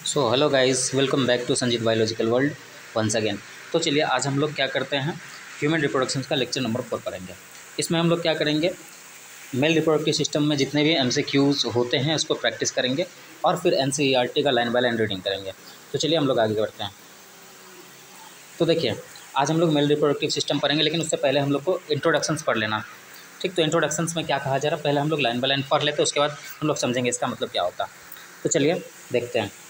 So hello guys, welcome back to Sanjeet biological world once again. तो चलिए आज हम लोग क्या करते हैं, ह्यूमन रिप्रोडक्शन का लेक्चर नंबर 4 पढ़ेंगे। इसमें हम लोग क्या करेंगे, मेल रिप्रोडक्टिव सिस्टम में जितने भी MCQs होते हैं उसको प्रैक्टिस करेंगे और फिर NCERT का लाइन बाय लाइन रीडिंग करेंगे। तो चलिए हम लोग आगे बढ़ते हैं। तो देखिए आज हम लोग मेल रिप्रोडक्टिव सिस्टम पढ़ेंगे, लेकिन उससे पहले हम लोग को इंट्रोडक्शंस पढ़ लेना। ठीक, तो इंट्रोडक्शंस में क्या कहा जा रहा है, पहले हम लोग लाइन बाय लाइन पढ़ लेते हैं, उसके बाद हम लोग समझेंगे इसका मतलब क्या होता है। तो चलिए देखते हैं।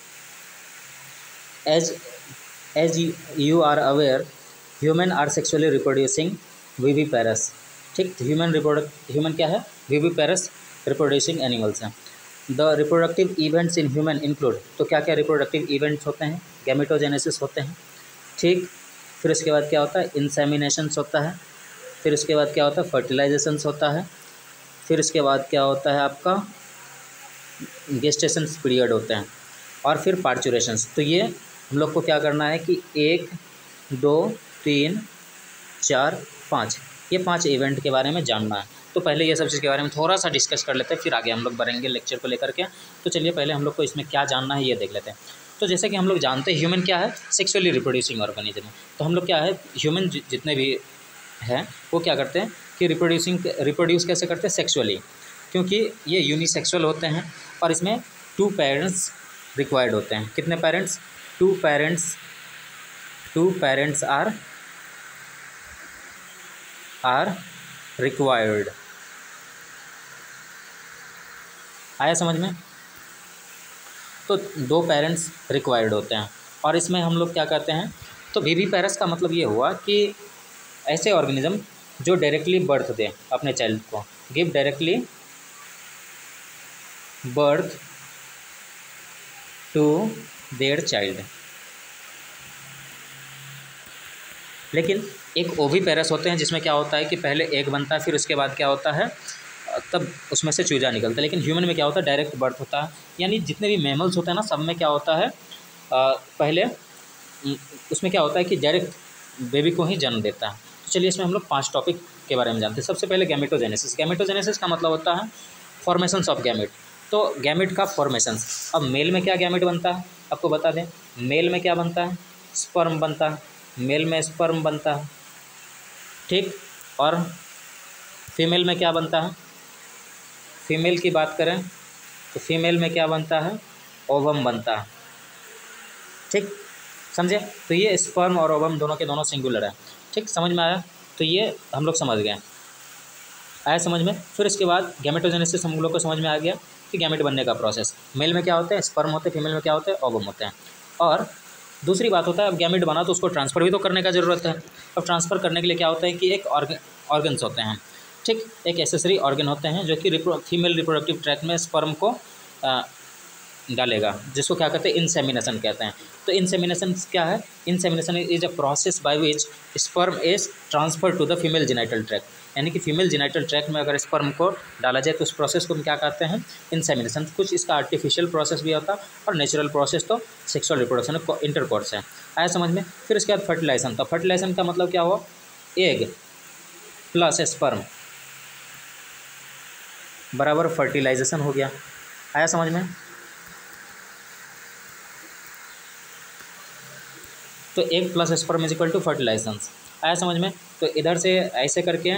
As you are aware, human are sexually reproducing viviparous। ठीक, ह्यूमन क्या है, viviparous reproducing animals हैं। The reproductive events in human include, तो क्या क्या रिप्रोडक्टिव इवेंट्स होते हैं, गैमेटोजेनेसिस होते हैं। ठीक, फिर उसके बाद क्या होता है, इंसेमिनेशंस होता है। फिर उसके बाद क्या होता है, फर्टिलाइजेशंस होता है। फिर उसके बाद क्या होता है आपका गेस्टेशंस पीरियड होते हैं, और फिर पार्चुरेशंस। तो ये हम लोग को क्या करना है कि 1 2 3 4 5 ये 5 इवेंट के बारे में जानना है। तो पहले ये सब चीज़ के बारे में थोड़ा सा डिस्कस कर लेते हैं, फिर आगे हम लोग बढ़ेंगे लेक्चर को लेकर के। तो चलिए पहले हम लोग को इसमें क्या जानना है ये देख लेते हैं। तो जैसे कि हम लोग जानते हैं ह्यूमन क्या है, सेक्सुअली रिप्रोड्यूसिंग ऑर्गेनिज्म। तो हम लोग क्या है, ह्यूमन जितने भी हैं वो क्या करते हैं कि रिप्रोड्यूस कैसे करते हैं, सेक्सुअली, क्योंकि ये यूनिसेक्सुअल होते हैं और इसमें 2 पेरेंट्स रिक्वायर्ड होते हैं। कितने पेरेंट्स, 2 पेरेंट्स आर रिक्वायर्ड। आया समझ में? तो 2 पेरेंट्स रिक्वायर्ड होते हैं, और इसमें हम लोग क्या कहते हैं, तो विविपेरस का मतलब ये हुआ कि ऐसे ऑर्गेनिज्म जो डायरेक्टली बर्थ दे अपने चाइल्ड को, give directly birth to their child. लेकिन एक ओविपेरस होते हैं जिसमें क्या होता है कि पहले एग बनता है, फिर उसके बाद क्या होता है, तब उसमें से चूजा निकलता है। लेकिन ह्यूमन में क्या होता है, डायरेक्ट बर्थ होता है। यानी जितने भी मैमल्स होते हैं ना, सब में क्या होता है, पहले उसमें क्या होता है कि डायरेक्ट बेबी को ही जन्म देता है। तो चलिए इसमें हम लोग 5 टॉपिक के बारे में जानते हैं। सबसे पहले गैमेटोजेनेसिस। गैमेटोजेनेसिस का मतलब होता है फॉर्मेशंस ऑफ गैमेट। तो गैमेट का फॉर्मेशंस, अब मेल में क्या गैमेट बनता है आपको बता दें। मेल में क्या बनता है, स्पर्म बनता है, मेल में स्पर्म बनता है। ठीक, और फीमेल में क्या बनता है, फीमेल की बात करें तो फीमेल में क्या बनता है, ओवम बनता है। ठीक, समझे? तो ये स्पर्म और ओवम दोनों के दोनों सिंगुलर है। ठीक, समझ में आया? तो ये हम लोग समझ गए, आया समझ में? फिर इसके बाद गैमेटोजेनेसिस हम लोग को समझ में आ गया कि गैमेट बनने का प्रोसेस। मेल में क्या होते हैं, स्पर्म होते हैं, फीमेल में क्या होते हैं, ओवम होते हैं। और दूसरी बात होता है, अब गैमेट बना तो उसको ट्रांसफ़र भी तो करने का ज़रूरत है। अब ट्रांसफ़र करने के लिए क्या होता है कि एक ऑर्गन्स होते हैं। ठीक, एक एसेसरी ऑर्गन होते हैं जो कि फीमेल रिप्रोडक्टिव ट्रैक्ट में स्पर्म को डालेगा, जिसको क्या कहते हैं, इंसेमिनेशन कहते हैं। तो इंसेमिनेशन क्या है, insemination is a process by which sperm is transfer to the female genital tract. यानी कि फीमेल जेनिटल ट्रैक्ट में अगर स्पर्म को डाला जाए तो उस प्रोसेस को हम क्या कहते हैं, इंसेमिनेशन। कुछ इसका आर्टिफिशियल प्रोसेस भी होता है और नेचुरल प्रोसेस तो सेक्सुअल रिप्रोडक्शन इंटरकोर्स है। आया समझ में? फिर उसके बाद फर्टिलाइजेशन। तो फर्टिलाइजेशन का मतलब क्या हुआ, एग प्लस स्पर्म बराबर फर्टिलाइजेशन हो गया। आया समझ में? तो egg plus sperm is equal to fertilization. आया समझ में? तो इधर से ऐसे करके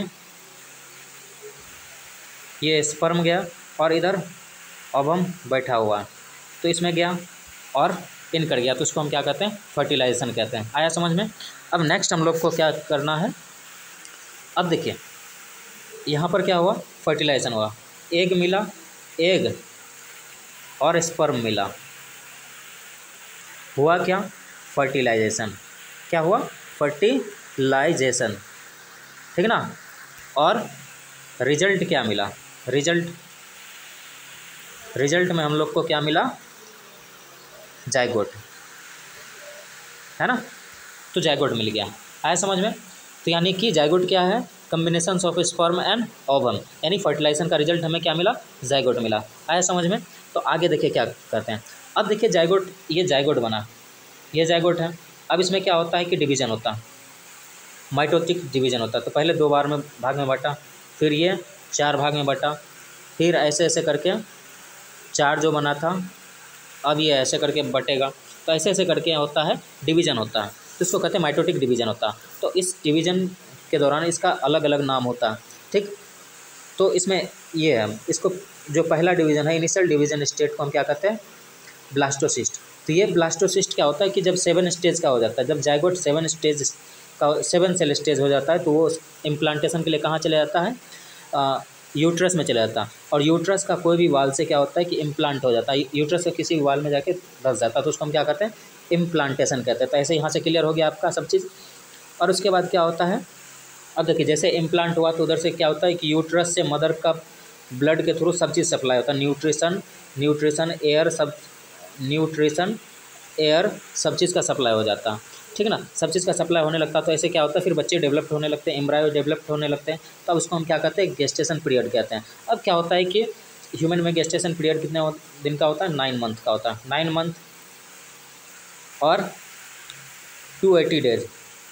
ये स्पर्म गया और इधर ओवम बैठा हुआ, तो इसमें गया और इन कर गया, तो उसको हम क्या कहते हैं, फर्टिलाइजेशन कहते हैं। आया समझ में? अब नेक्स्ट हम लोग को क्या करना है, अब देखिए यहाँ पर क्या हुआ, फर्टिलाइजेशन हुआ, एग मिला, एग और स्पर्म मिला, हुआ क्या, फर्टिलाइजेशन। क्या हुआ, फर्टिलाइजेशन। ठीक ना? और रिजल्ट क्या मिला, रिजल्ट में हम लोग को क्या मिला, जाइगोट, है ना? तो जाइगोट मिल गया। आया समझ में? तो यानी कि जाइगोट क्या है, combination of sperm and ovum, यानी फर्टिलाइजेशन का रिजल्ट हमें क्या मिला, जाइगोट मिला। आया समझ में? तो आगे देखिए क्या करते हैं। अब देखिए जाइगोट, ये जाइगोट बना, ये जाइगोट है। अब इसमें क्या होता है कि डिवीज़न होता है, माइटोटिक डिवीज़न होता है। तो पहले 2 बार में भाग में बटा, फिर ये 4 भाग में बटा, फिर ऐसे ऐसे करके 4 जो बना था अब ये ऐसे करके बटेगा, तो ऐसे ऐसे करके होता है डिवीज़न होता है, तो इसको कहते हैं माइटोटिक डिवीज़न होता है। तो इस डिवीज़न के दौरान इसका अलग अलग नाम होता है, ठीक। तो इसमें ये है, इसको जो पहला डिवीज़न है इनिशियल डिवीज़न स्टेट को हम क्या कहते हैं, ब्लास्टोसिस्ट। तो ये ब्लास्टोसिस्ट क्या होता है कि जब 7 स्टेज का हो जाता है, जब जाइगोट 7 स्टेज का 7 सेल स्टेज हो जाता है, तो वो इम्प्लांटेशन के लिए कहाँ चले जाता है, यूट्रस में चला जाता है। और यूट्रस का कोई भी वाल से क्या होता है कि इम्प्लांट हो जाता है, यूट्रस का किसी भी वाल में जाके धंस जाता है, तो उसको हम क्या कहते हैं, इम्प्लांटेशन कहते हैं। तो ऐसे यहाँ से क्लियर हो गया आपका सब चीज़। और उसके बाद क्या होता है, अब देखिए जैसे इम्प्लांट हुआ तो उधर से क्या होता है कि यूट्रस से मदर का ब्लड के थ्रू सब चीज़ सप्लाई होता है, न्यूट्रिशन एयर सब चीज़ का सप्लाई हो जाता है, ठीक है ना। सब चीज़ का सप्लाई होने लगता है, तो ऐसे क्या होता है फिर बच्चे डेवलप्ड होने लगते हैं, एम्ब्रायो डेवलप्ड होने लगते हैं, तो अब उसको हम क्या कहते हैं, गेस्टेशन पीरियड कहते हैं। अब क्या होता है कि ह्यूमन में गेस्टेशन पीरियड कितने दिन का होता है, 9 मंथ का होता है, 9 मंथ और 280 डेज,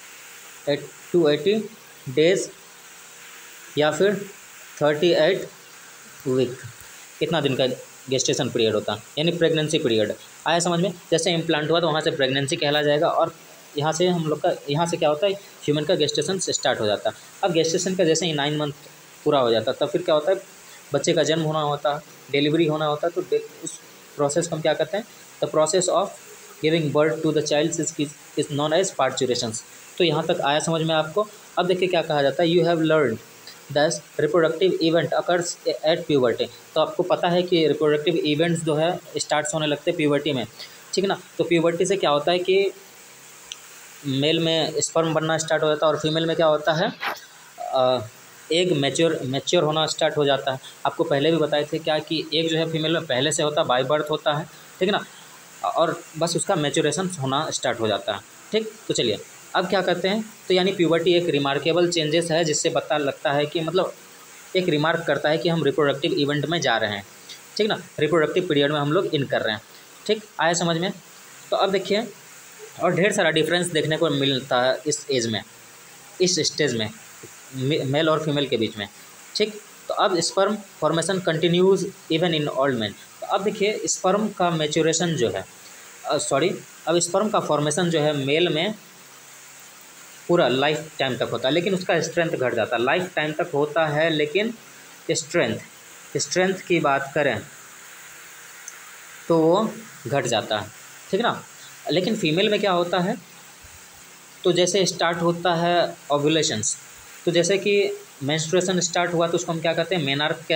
280 डेज या फिर 38 वीक, इतना दिन का गेस्टेशन पीरियड होता है, यानी प्रेगनेंसी पीरियड। आया समझ में। जैसे इम्प्लांट हुआ तो वहाँ से प्रेगनेंसी कहला जाएगा, और यहाँ से हम लोग का यहाँ से क्या होता है, ह्यूमन का गेस्टेशन स्टार्ट हो जाता है। अब गेस्टेशन का जैसे ही 9 मंथ पूरा हो जाता है, तब फिर क्या होता है, बच्चे का जन्म होना होता है, डिलीवरी होना होता है। तो उस प्रोसेस को हम क्या कहते हैं, the process of giving birth to the child is known as parturitions. तो यहाँ तक आया समझ में आपको। अब देखिए क्या कहा जाता है, you have learn this reproductive event occurs at puberty. तो आपको पता है कि रिप्रोडक्टिव इवेंट्स जो है स्टार्ट्स होने लगते हैं प्यूबर्टी में, ठीक है ना। तो प्यूबर्टी से क्या होता है कि मेल में स्पर्म बनना स्टार्ट हो जाता है, और फीमेल में क्या होता है, एग मैच्योर होना स्टार्ट हो जाता है। आपको पहले भी बताए थे क्या कि एग जो है फीमेल में पहले से होता है, बाय बर्थ होता है, ठीक है ना, और बस उसका मैच्योरेशन होना स्टार्ट हो जाता है, ठीक। तो चलिए अब क्या करते हैं, तो यानी प्यूबर्टी एक रिमार्केबल चेंजेस है, जिससे पता लगता है कि मतलब एक रिमार्क करता है कि हम रिप्रोडक्टिव इवेंट में जा रहे हैं, ठीक ना, रिप्रोडक्टिव पीरियड में हम लोग इन कर रहे हैं, ठीक। आया समझ में। तो अब देखिए और ढेर सारा डिफरेंस देखने को मिलता है इस एज में, इस स्टेज में, मेल और फीमेल के बीच में, ठीक। तो अब sperm formation continues even in old man. तो अब देखिए स्पर्म का मैच्योरेशन जो है, अब स्पर्म का फॉर्मेशन जो है मेल में पूरा लाइफ टाइम तक होता है, लेकिन उसका स्ट्रेंथ घट जाता है। लाइफ टाइम तक होता है लेकिन स्ट्रेंथ की बात करें तो वो घट जाता है, ठीक ना। लेकिन फीमेल में क्या होता है, तो जैसे स्टार्ट होता है ओव्यूलेशंस, तो जैसे कि मेंस्ट्रुएशन स्टार्ट हुआ तो उसको हम क्या कहते हैं, मेन आर्क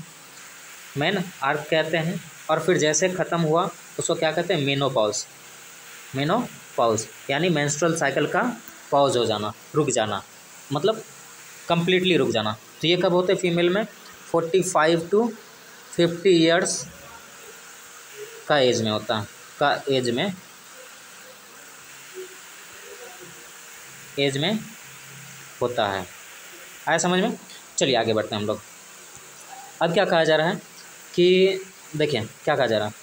कहते हैं। और फिर जैसे ख़त्म हुआ उसको क्या कहते हैं, मेनोपॉज, यानी मेंस्ट्रुअल साइकिल का पॉज हो जाना, रुक जाना, मतलब कम्प्लीटली रुक जाना। तो ये कब होते हैं फीमेल में, 45 to 50 ईयर्स का एज में होता है, एज में होता है। आया समझ में। चलिए आगे बढ़ते हैं हम लोग। अब क्या कहा जा रहा है कि देखिए क्या कहा जा रहा है,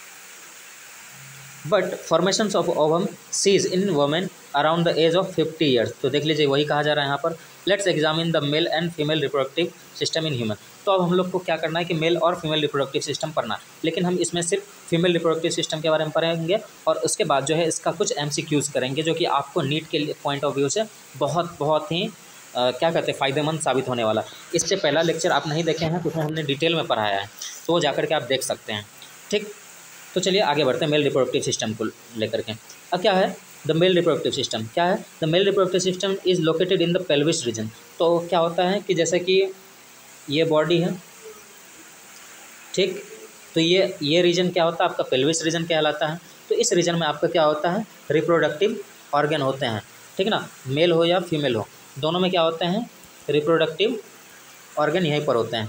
but formations of ovum cease in women around the age of 50 years. तो देख लीजिए वही कहा जा रहा है यहाँ पर। Let's examine the male and female reproductive system in human. तो अब हम लोग को क्या करना है कि मेल और फीमेल रिप्रोडक्टिव सिस्टम पढ़ना है, लेकिन हम इसमें सिर्फ फीमेल रिप्रोडक्टिव सिस्टम के बारे में पढ़ेंगे, और उसके बाद जो है इसका कुछ MCQs करेंगे, जो कि आपको नीट के पॉइंट ऑफ व्यू से बहुत ही क्या कहते हैं, फ़ायदेमंद साबित होने वाला। इससे पहला लेक्चर आप नहीं देखे हैं तो उसमें हमने डिटेल में पढ़ाया है, तो वो जाकर के आप देख सकते हैं, ठीक। तो चलिए आगे बढ़ते हैं मेल रिप्रोडक्टिव सिस्टम को लेकर के। अब क्या है द मेल रिप्रोडक्टिव सिस्टम, क्या है the male reproductive system is located in the pelvis region. तो क्या होता है कि जैसे कि ये बॉडी है, ठीक, तो ये रीजन क्या होता है आपका, पेल्विस रीजन कहलाता है। तो इस रीजन में आपका क्या होता है, रिप्रोडक्टिव ऑर्गन होते हैं, ठीक ना, मेल हो या फीमेल हो, दोनों में क्या होते हैं, रिप्रोडक्टिव ऑर्गन यहीं पर होते हैं,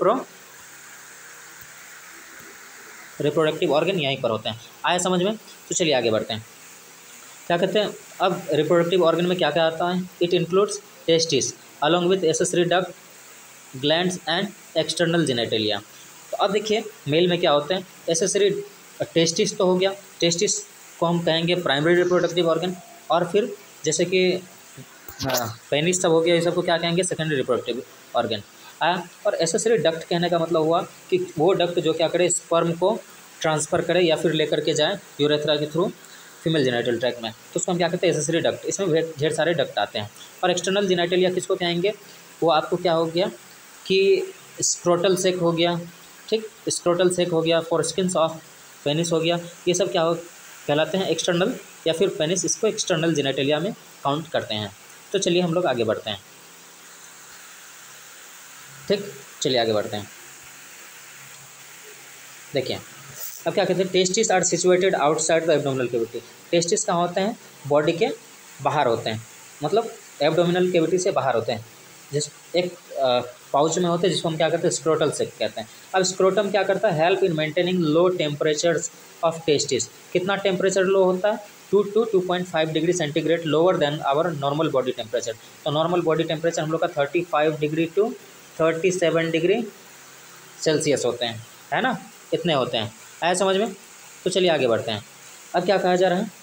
रिप्रोडक्टिव ऑर्गन यहीं पर होते हैं। आया समझ में। तो चलिए आगे बढ़ते हैं। क्या कहते हैं, अब रिप्रोडक्टिव ऑर्गन में क्या क्या आता है, it includes testis along with accessory duct, glands and external genitalia. तो अब देखिए मेल में क्या होते हैं, एसेसरी टेस्टिस तो हो गया, टेस्टिस को हम कहेंगे प्राइमरी रिप्रोडक्टिव ऑर्गन, और फिर जैसे कि पेनिस सब हो गया, ये सब को क्या कहेंगे, सेकेंडरी रिप्रोडक्टिव ऑर्गन। और एसेसरी डक्ट कहने का मतलब हुआ कि वो डक्ट जो क्या करे, स्पर्म को ट्रांसफ़र करे या फिर लेकर के जाए यूरेथ्रा के थ्रू फीमेल जेनिटल ट्रैक्ट में, तो उसको हम क्या कहते हैं, एसेसरी डक्ट। इसमें ढेर सारे डक्ट आते हैं। और एक्सटर्नल जेनिटलिया किसको कहेंगे, वो आपको क्या हो गया कि स्क्रोटल सेक हो गया, ठीक, स्क्रोटल सेक हो गया, फोरस्किन्स ऑफ पेनिस हो गया, ये सब क्या हो कहलाते हैं, एक्सटर्नल या फिर पेनिस, इसको एक्सटर्नल जेनिटलिया में काउंट करते हैं। तो चलिए हम लोग आगे बढ़ते हैं, ठीक, चलिए आगे बढ़ते हैं। देखिए अब क्या कहते हैं, testis are situated outside the abdominal cavity. Testis कहाँ होते हैं, बॉडी के बाहर होते हैं, मतलब एब्डोमिनल कैविटी से बाहर होते हैं, जिस एक पाउच में होते हैं, जिसको हम क्या कहते हैं, स्क्रोटल सेक कहते हैं। अब स्क्रोटम क्या करता है, help in maintaining low temperatures of testis. कितना टेम्परेचर लो होता है, 2 to 2.5 degree centigrade lower than our normal body temperature. तो नॉर्मल बॉडी टेम्परेचर हम लोग का 35 डिग्री टू 37 डिग्री सेल्सियस होते हैं, है ना, इतने होते हैं, आया समझ में। तो चलिए आगे बढ़ते हैं। अब क्या कहा जा रहा है,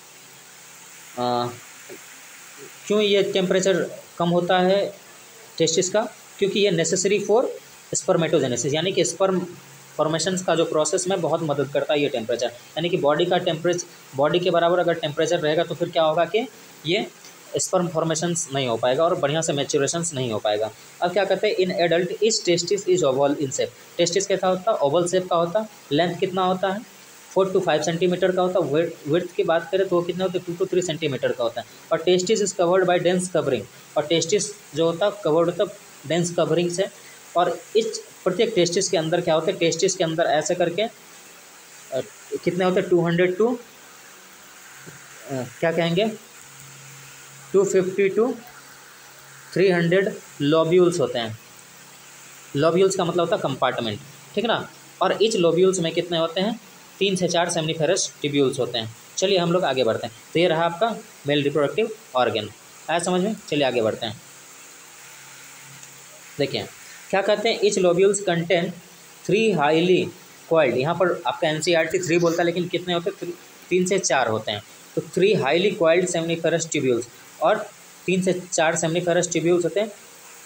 क्यों ये टेम्परेचर कम होता है टेस्टिस का, क्योंकि ये नेसेसरी फॉर स्पर्मेटोजेनेसिस, यानी कि स्पर्म फॉर्मेशंस का जो प्रोसेस में बहुत मदद करता है ये टेम्परेचर। यानी कि बॉडी का टेम्परेचर, बॉडी के बराबर अगर टेम्परेचर रहेगा तो फिर क्या होगा कि ये स्पर्म फॉर्मेशंस नहीं हो पाएगा और बढ़िया से मैच्योरेशंस नहीं हो पाएगा। अब क्या कहते हैं, इन एडल्ट इस testis is oval in shape. Testis कैसा होता है, ओवल शेप का होता है। लेंथ कितना होता है, 4 to 5 सेंटीमीटर का होता है। विड्थ की बात करें तो वो कितना होता है, 2 to 3 सेंटीमीटर का होता है। और testis is covered by dense covering, और टेस्टिस जो होता है कवर्ड होता है डेंस कवरिंग से। और इस प्रत्येक टेस्टिस के अंदर क्या होता है, टेस्टिस के अंदर ऐसे करके कितने होते हैं, 200 टू क्या कहेंगे 250 to 300 लोब्यूल्स होते हैं। लोब्यूल्स का मतलब होता है कंपार्टमेंट, ठीक है ना। और इच लोब्यूल्स में कितने होते हैं, 3 से 4 सेमिनिफेरस ट्यूब्यूल्स होते हैं। चलिए हम लोग आगे बढ़ते हैं। तो ये रहा आपका मेल रिप्रोडक्टिव ऑर्गन, आया समझ में। चलिए आगे बढ़ते हैं। देखिए क्या कहते हैं, each lobules contain 3 highly coiled. यहाँ पर आपका NCERT 3 बोलता है, लेकिन कितने होते हैं, 3 से 4 होते हैं। तो 3 हाईली कॉइल्ड सेमिनिफेरस ट्यूब्यूल्स, और 3 से 4 सेमिनिफेरस ट्यूब्यूल्स होते हैं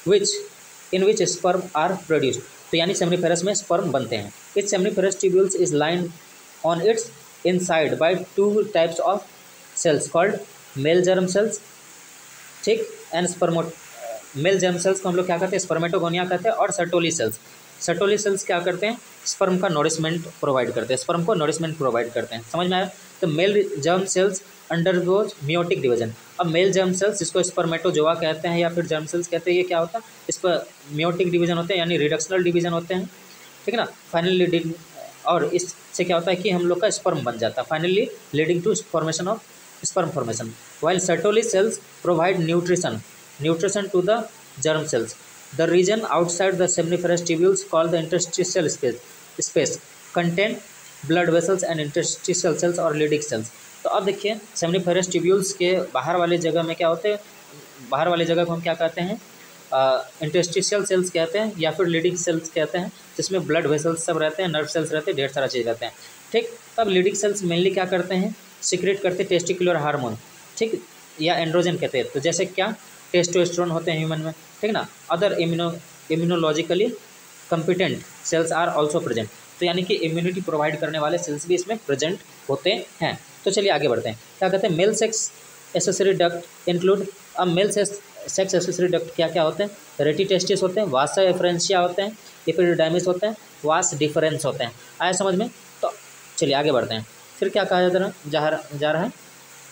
in which sperm are produced. तो यानी सेमिनिफेरस में स्पर्म बनते हैं। इस seminiferous tubules is lined on its inside by 2 types of cells called male germ cells, ठीक, एंड मेल जर्म सेल्स को हम लोग क्या कहते हैं, स्पर्मेटोगोनिया कहते हैं। और सर्टोली सेल्स, सर्टोली सेल्स क्या करते हैं, स्पर्म का नोरिशमेंट प्रोवाइड करते हैं, स्पर्म को नोरिशमेंट प्रोवाइड करते हैं। समझ में आया। तो male germ cells undergoes meiotic division. अब मेल जर्म सेल्स, जिसको स्पर्मेटोजोआ कहते हैं या फिर जर्म सेल्स कहते हैं, ये क्या होता है, इस पर मियोटिक डिवीजन होते हैं, यानी रिडक्शनल डिवीजन होते हैं, ठीक है ना। फाइनली और इससे क्या होता है कि हम लोग का स्पर्म बन जाता है, finally leading to formation of sperm formation. While Sertoli cells provide nutrition to the germ cells. The region outside the seminiferous tubules called the interstitial space contain blood vessels and interstitial cells और lytic cells. तो अब देखिए seminiferous tubules के बाहर वाले जगह में क्या होते हैं, बाहर वाले जगह को हम क्या कहते हैं, इंटरस्टिशियल सेल्स कहते हैं या फिर लीडिक सेल्स कहते हैं, जिसमें ब्लड वेसल्स सब रहते हैं, नर्व सेल्स रहते हैं, ढेर सारा चीज़ रहते हैं, ठीक। तब लीडिक सेल्स मेनली क्या करते हैं, सिक्रेट करते हैं टेस्टिकुलर हार्मोन, ठीक, या एंड्रोजन कहते हैं। तो जैसे क्या, टेस्टोस्टेरोन होते हैं ह्यूमन में, ठीक ना। Other immunologically competent cells are also present. तो यानी कि इम्यूनिटी प्रोवाइड करने वाले सेल्स भी इसमें प्रेजेंट होते हैं। तो चलिए आगे बढ़ते हैं। क्या कहते हैं, male sex accessory duct include. अब मेल सेक्स एसेसरी डक्ट क्या क्या होते हैं, रेटी टेस्टिस होते हैं, वासा एफ्रेंशिया होते हैं, एपिडिडाइमिस होते हैं, वास डिफरेंस होते हैं। आया समझ में। तो चलिए आगे बढ़ते हैं। फिर क्या कहा जा रहा है,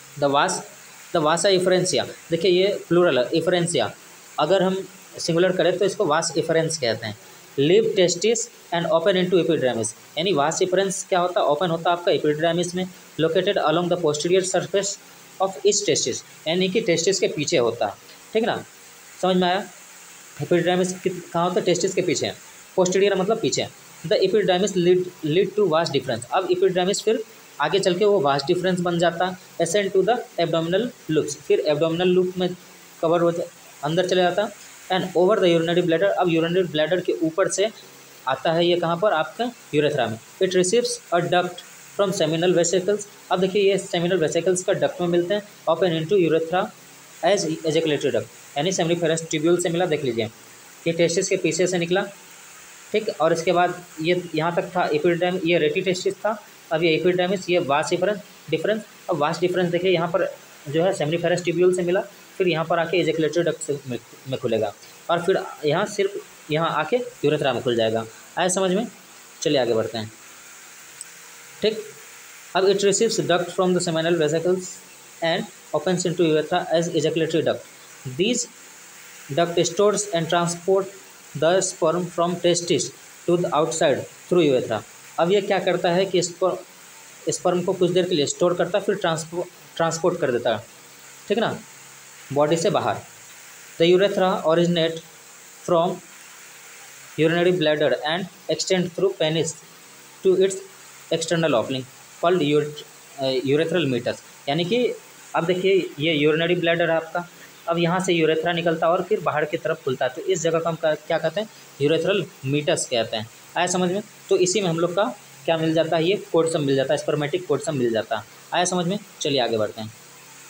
द वासा इफरेंसिया। देखिए ये प्लूरल है, इफरेंसिया, अगर हम सिंगुलर करें तो इसको वास इफरेंस कहते हैं। Leave testis and open into epididymis, यानी वास इफरेंस क्या होता है, ओपन होता है आपका एपिड्रामिस में, located along the posterior surface of इस टेस्टिस, यानी कि टेस्टिस के पीछे होता है, ठीक ना। समझ में आया। एपिड्रामिस कहाँ होता है, टेस्टिस के पीछे, पोस्टीरियर मतलब पीछे। The epididymis lead to vas deferens. अब एपिड्रामिस फिर आगे चल के वो वास डिफरेंस बन जाता है, ascend to the abdominal loops, फिर एब्डोमिनल लूप में कवर हो अंदर चले जाता है, and over the urinary bladder. अब यूरिनरी ब्लैडर के ऊपर से आता है ये कहाँ पर, आपका यूरेथ्रा में। It receives a duct from seminal vesicles. अब देखिए ये सेमिनल वेसिकल्स का डक्ट में मिलते हैं, open into urethra as ejaculatory duct, यानी सेमिनिफेरस ट्यूब्यूल से मिला। देख लीजिए ये टेस्टिस के पीछे से निकला, ठीक। और इसके बाद ये यहाँ तक था एपिडर्मिस, ये रेटिटेस्टिस था। अब ये एपिडर्मिस, ये वास्ट डिफरेंस। अब वास्ट डिफरेंस देखिए यहाँ पर जो है सेमिनिफेरस ट्यूब्यूल से मिला, फिर यहाँ पर आके एजेकुलेटरी डक्ट से में खुलेगा, और फिर यहाँ सिर्फ यहाँ आके यूरेथ्रा में खुल जाएगा। आए समझ में? चलिए आगे बढ़ते हैं। ठीक। अब it receives duct from the seminal vesicles and opens into urethra as ejaculatory duct. These duct stores and transport the sperm from testis to the outside through urethra. अब ये क्या करता है कि स्पर्म को कुछ देर के लिए स्टोर करता है, फिर ट्रांसपोर्ट कर देता है, ठीक ना, बॉडी से बाहर। The urethra originate from urinary bladder and extend through penis to its external opening called urethral meatus। यानी कि अब देखिए ये यूरिनरी ब्लैडर है आपका, अब यहाँ से यूरेथ्रा निकलता है और फिर बाहर की तरफ खुलता है, तो इस जगह को हम क्या कहते हैं? यूरेथ्रल मीटस कहते हैं। आया समझ में? तो इसी में हम लोग का क्या मिल जाता है? ये कोर्डसम मिल जाता है, स्पर्मेटिक कोर्डसम मिल जाता है। आया समझ में? चलिए आगे बढ़ते हैं।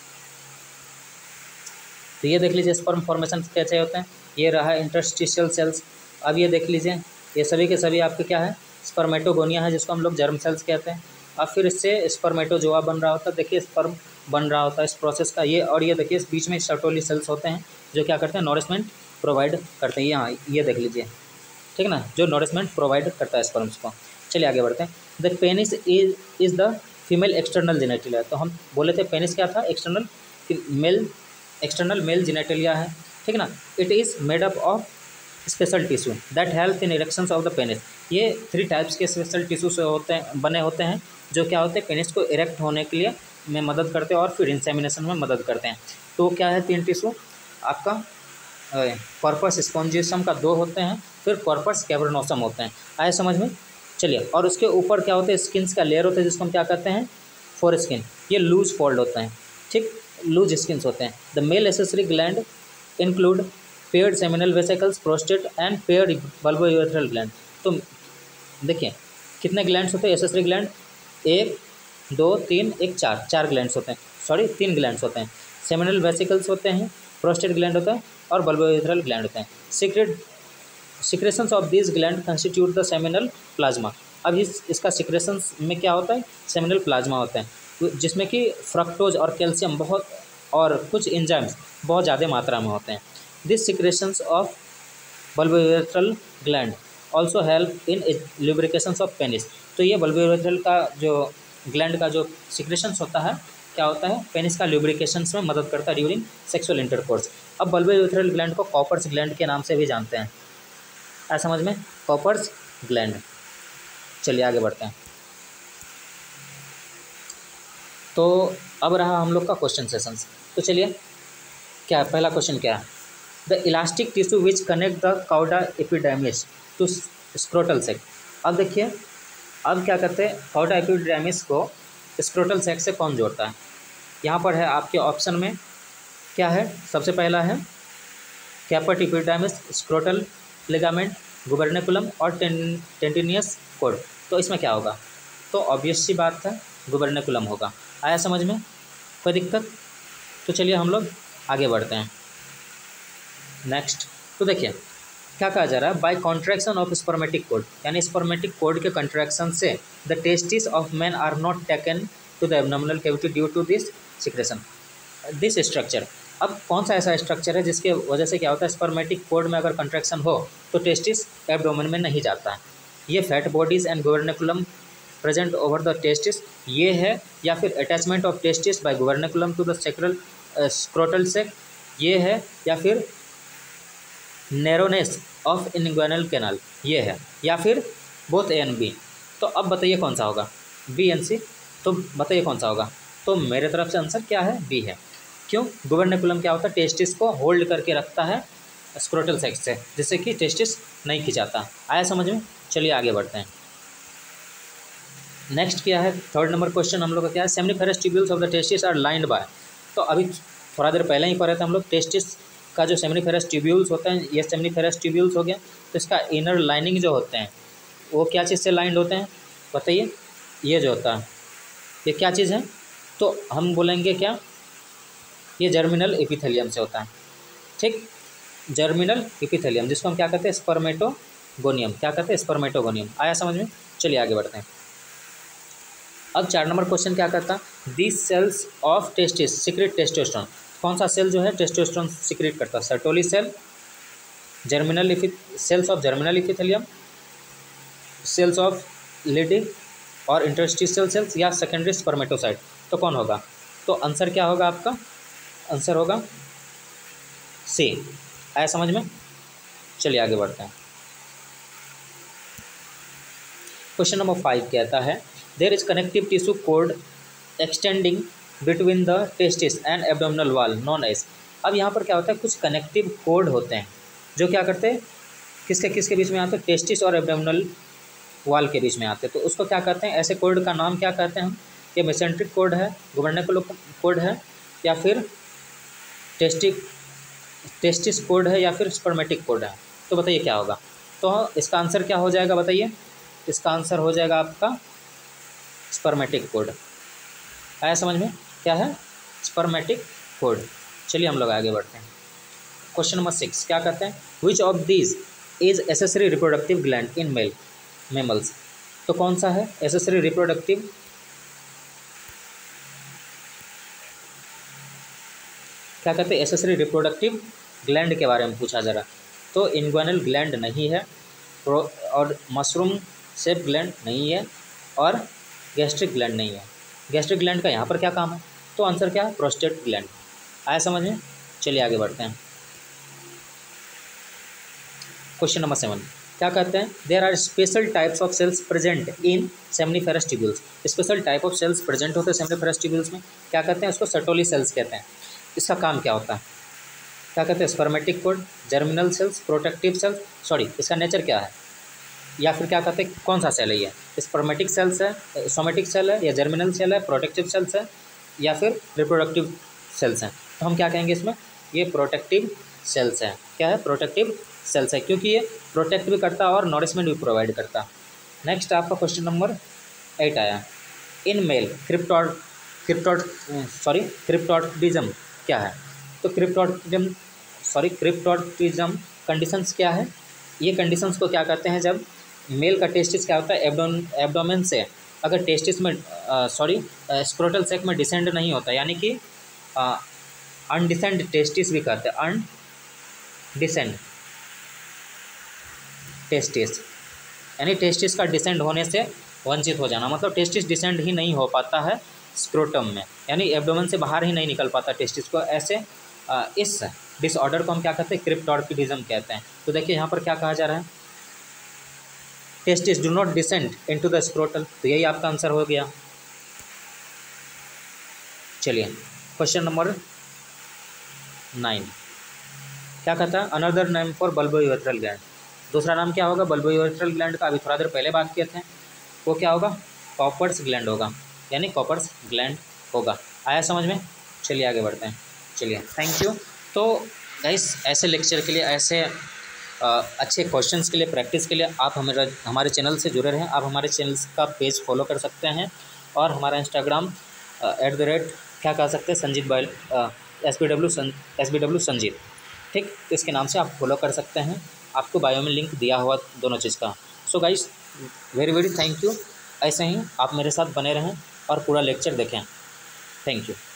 तो ये देख लीजिए स्पर्म फॉर्मेशन कैसे होते हैं। ये रहा इंटरस्टिशियल सेल्स। अब ये देख लीजिए ये सभी के सभी आपके क्या है? स्पर्मेटोगोनिया है, जिसको हम लोग जर्म सेल्स कहते हैं। अब फिर इससे स्पर्मेटोजोआ बन रहा होता है, देखिए स्पर्म बन रहा होता है इस प्रोसेस का ये। और ये देखिए इस बीच में सर्टोली सेल्स होते हैं जो क्या करते हैं? नॉरिशमेंट प्रोवाइड करते हैं। यहाँ ये देख लीजिए, ठीक ना, जो नॉरिशमेंट प्रोवाइड करता है स्पर्म्स को। चलिए आगे बढ़ते हैं। The penis is the female external genitalia. तो हम बोले थे पेनिस क्या था? एक्सटर्नल मेल जेनेटिलिया है, ठीक ना। It is made up of special tissue that help in erections of the penis. ये 3 टाइप्स के स्पेशल टिश्यू से बने होते हैं जो क्या होते हैं? पेनिस को इरेक्ट होने के लिए में मदद करते हैं और फिर इंसेमिनेशन में मदद करते हैं। तो क्या है 3 टिश्यू आपका? कॉर्पस स्पॉन्जियसम का 2 होते हैं, फिर कॉर्पस कैवर्नोसम होते हैं। आए समझ में? चलिए, और उसके ऊपर क्या होते हैं? स्किन्स का लेयर होता है जिसको हम क्या कहते हैं? Foreskin. ये लूज फोल्ड होते हैं, ठीक, लूज स्किन्स होते हैं। The male accessory gland include paired seminal vesicles, prostate and paired bulbourethral gland. तो देखिए कितने ग्लैंड्स होते हैं एसेसरी ग्लैंड? 1 2 3 1 4 ग्लैंड्स होते हैं, सॉरी 3 ग्लैंड्स होते हैं। सेमिनल वेसिकल्स होते हैं, प्रोस्टेट ग्लैंड होता है और बल्बोयूरेथ्रल ग्लैंड होते हैं। Secretions of this gland constitute the seminal plasma. अब इसका सिक्रेशंस में क्या होता है? सेमिनल प्लाज्मा होता है जिसमें कि फ्रक्टोज और कैल्शियम बहुत और कुछ एंजाइम्स बहुत ज़्यादा मात्रा में होते हैं। This secretions of bulbourethral gland also help in lubrications of penis. तो ये बल्बोयूरेथ्रल का जो ग्लैंड का जो सिक्रेशंस होता है क्या होता है? पेनिस का लुब्रिकेशंस में मदद करता है ड्यूरिंग सेक्सुअल इंटरकोर्स। अब बल्बोयूरेथ्रल ग्लैंड को कॉपर्स ग्लैंड के नाम से भी जानते हैं। ऐसा समझ में? Cowper's gland. चलिए आगे बढ़ते हैं। तो अब रहा हम लोग का क्वेश्चन सेशंस। तो चलिए क्या पहला क्वेश्चन क्या है? The elastic tissue which connect the cauda epidermis to scrotal sac. अब देखिए अब क्या करते हैं? काउडा एपिडर्मिस को स्क्रोटल सेक से कौन जोड़ता है? यहाँ पर है आपके ऑप्शन में क्या है? सबसे पहला है caput epidermis, scrotal ligament, gubernaculum और टेंटिनियस कोड। तो इसमें क्या होगा? तो ऑब्वियस सी बात है गुबर्नेकुलम होगा। आया समझ में? कोई दिक्कत? तो चलिए हम लोग आगे बढ़ते हैं नेक्स्ट। तो देखिए क्या कहा जा रहा है? By contraction of spermatic cord, यानी स्पर्मेटिक कोड के कॉन्ट्रैक्शन से the testis of man are not taken to the abdominal cavity due to this secretion this structure. अब कौन सा ऐसा स्ट्रक्चर है जिसके वजह से क्या होता है? स्पर्मेटिक कोड में अगर कंट्रैक्शन हो तो टेस्टिस एब्डोमेन में नहीं जाता है। ये fat bodies and gubernaculum present over the testis ये है, या फिर attachment of testis by gubernaculum to the sacral scrotal sac ये है, या फिर नैरोनेस ऑफ इनग्वानल कैनाल ये है, या फिर बोथ ए एंड बी। तो अब बताइए कौन सा होगा? B and C. तो बताइए कौन सा होगा? तो मेरे तरफ से आंसर क्या है? बी है। क्यों? गुबर्नेकुलम क्या होता है? टेस्टिस को होल्ड करके रखता है स्क्रोटल सेक्स से, जिससे कि टेस्टिस नहीं खिंचाता। आया समझ में? चलिए आगे बढ़ते हैं। नेक्स्ट क्या है? 3rd नंबर क्वेश्चन हम लोग का क्या है? Seminiferous tubules of the testis are lined by. तो अभी थोड़ा देर पहले ही पढ़े थे हम लोग टेस्टिस का जो सेमिनिफेरस ट्यूब्यूल्स होते हैं, ये सेमिनिफेरस ट्यूब्यूल्स हो गया। तो इसका इनर लाइनिंग जो होते हैं वो क्या चीज़ से लाइंड होते हैं? बताइए। ये जो होता है ये क्या चीज़ है? तो हम बोलेंगे क्या? ये जर्मिनल एपिथेलियम से होता है, ठीक, जर्मिनल एपिथेलियम, जिसको हम क्या कहते हैं? स्पर्मेटो गोनियम, क्या कहते हैं, स्पर्मेटोगोनियम। आया समझ में? चलिए आगे बढ़ते हैं। अब 4 नंबर क्वेश्चन क्या करता है, this cells of testis secrete testosterone. कौन सा सेल जो है टेस्टोस्टेरोन सीक्रेट करता है, Sertoli cell, germinal cells of germinal epithelium, cells of Leydig और इंटरस्टिशियल सेल्स, या सेकेंडरी स्पर्मेटोसाइट। तो कौन होगा? तो आंसर क्या होगा आपका? आंसर होगा सी। आया समझ में? चलिए आगे बढ़ते हैं। क्वेश्चन नंबर 5 कहता है, there is connective tissue cord extending between the testis and abdominal wall known as. अब यहाँ पर क्या होता है, कुछ कनेक्टिव कोड होते हैं जो क्या करते हैं, किसके किसके बीच में आते हैं, टेस्टिस और एब्डोमिनल वॉल के बीच में आते हैं। तो उसको क्या कहते हैं, ऐसे कोड का नाम क्या कहते हैं हम? ये मेसेंट्रिक कोड है, गुबर्नेकुलर कोड है, या फिर टेस्टिस कोड है, या फिर स्पर्मेटिक कोड है। तो बताइए क्या होगा? तो इसका आंसर क्या हो जाएगा बताइए? इसका आंसर हो जाएगा आपका स्पर्मेटिक कोड। आया समझ में? क्या है? Spermatic cord. चलिए हम लोग आगे बढ़ते हैं। क्वेश्चन नंबर 6 क्या कहते हैं, which of these is accessory reproductive gland in mammals. तो कौन सा है एसेसरी रिप्रोडक्टिव? क्या कहते हैं, एसेसरी रिप्रोडक्टिव ग्लैंड के बारे में पूछा जरा। तो इंग्वानल ग्लैंड नहीं है, और मशरूम शेप ग्लैंड नहीं है, और गैस्ट्रिक ग्लैंड नहीं है। गैस्ट्रिक ग्लैंड का यहाँ पर क्या काम है? तो आंसर क्या है, प्रोस्टेट ग्लैंड। आया समझ में? चलिए आगे बढ़ते हैं। क्वेश्चन नंबर 7 क्या कहते हैं, there are special types of cells present in seminiferous tubules. Special type of cells present होते हैं सेमनीफेरस ट्यूब्यूल्स में। क्या कहते हैं उसको? सर्टोली सेल्स कहते हैं। इसका काम क्या होता है? क्या कहते हैं, spermatic cord, germinal cells, protective cells, sorry इसका नेचर क्या है, या फिर क्या कहते हैं कौन सा सेल है ये? स्पर्मेटिक सेल्स है, सोमेटिक सेल है, या जर्मिनल सेल है, प्रोटेक्टिव सेल्स है, या फिर रिप्रोडक्टिव सेल्स हैं। तो हम क्या कहेंगे इसमें, ये प्रोटेक्टिव सेल्स हैं। क्या है? प्रोटेक्टिव सेल्स है, क्योंकि ये प्रोटेक्ट भी करता है और नॉरिशमेंट भी प्रोवाइड करता है। नेक्स्ट आपका क्वेश्चन नंबर 8 आया, इन मेल क्रिप्टोटिज्म क्या है? तो क्रिप्टोटिज्म कंडीशंस क्या है? ये कंडीशंस को क्या कहते हैं, जब मेल का टेस्टिस क्या होता है, एब्डोमेन से अगर टेस्टिस में स्क्रोटल सैक में डिसेंड नहीं होता, यानी कि अनडिसेंड टेस्टिस भी कहते हैं, अनडिसेंड टेस्टिस, यानी टेस्टिस का डिसेंड होने से वंचित हो जाना, मतलब टेस्टिस डिसेंड ही नहीं हो पाता है स्क्रोटम में, यानी एब्डोमेन से बाहर ही नहीं निकल पाता टेस्टिस को। ऐसे इस डिसऑर्डर को हम क्या कहते हैं, क्रिप्टोटिज्म कहते हैं। तो देखिए यहाँ पर क्या कहा जा रहा है, testis do not descend into the scrotal, तो यही आपका आंसर हो गया। चलिए क्वेश्चन नंबर 9 क्या कहता है, another name for bulbourethral gland. दूसरा नाम क्या होगा बल्बोयूरेथ्रल ग्लैंड का? अभी थोड़ा देर पहले बात किए थे, वो क्या होगा, कॉपर्स ग्लैंड होगा, यानी कॉपर्स ग्लैंड होगा। आया समझ में? चलिए आगे बढ़ते हैं। चलिए थैंक यू। तो गाइस ऐसे लेक्चर के लिए, ऐसे अच्छे क्वेश्चंस के लिए, प्रैक्टिस के लिए आप हमारे चैनल से जुड़े रहें। आप हमारे चैनल का पेज फॉलो कर सकते हैं, और हमारा इंस्टाग्राम @ क्या कह सकते हैं, संजीत बाइल SBW संजीत, ठीक, तो इसके नाम से आप फॉलो कर सकते हैं। आपको बायो में लिंक दिया हुआ दोनों चीज़ का। So guys very thank you. ऐसे ही आप मेरे साथ बने रहें और पूरा लेक्चर देखें। Thank you.